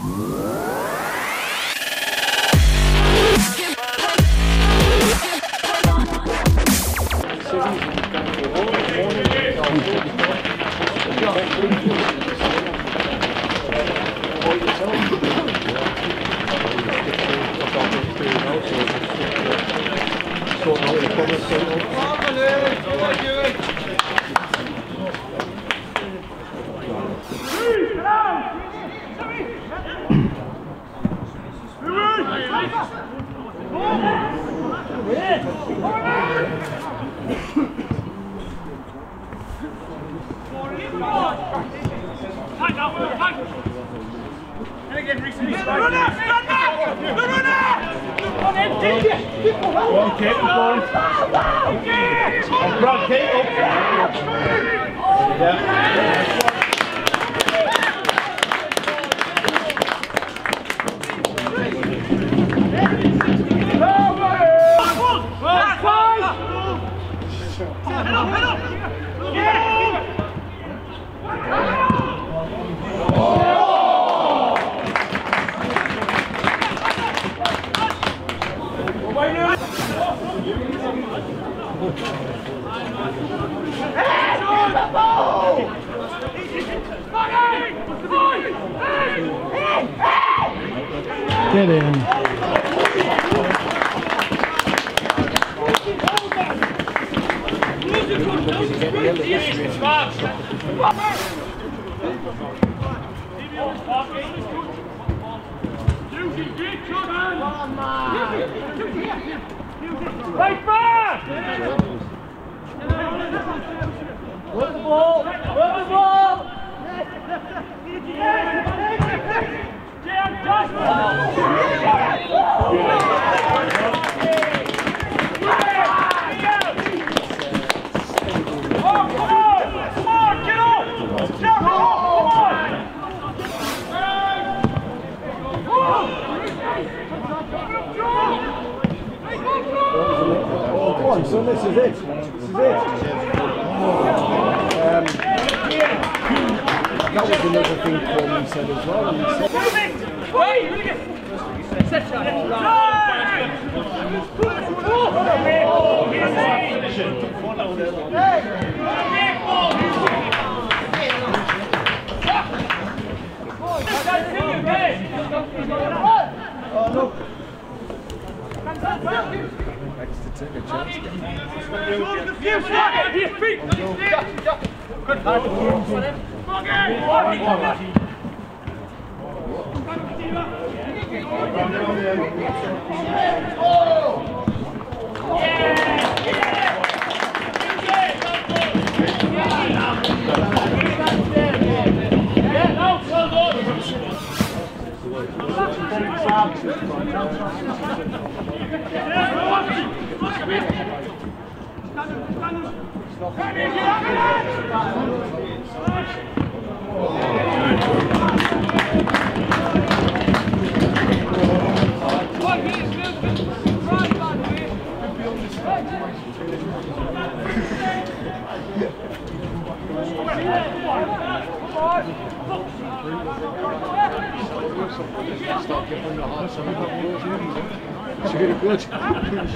Get in. Right back! Work the ball! Work the ball! So this is it. This is it. That was another thing Coleman said as well. He oh no. To take a chance. Start giving the hard side. It's really good.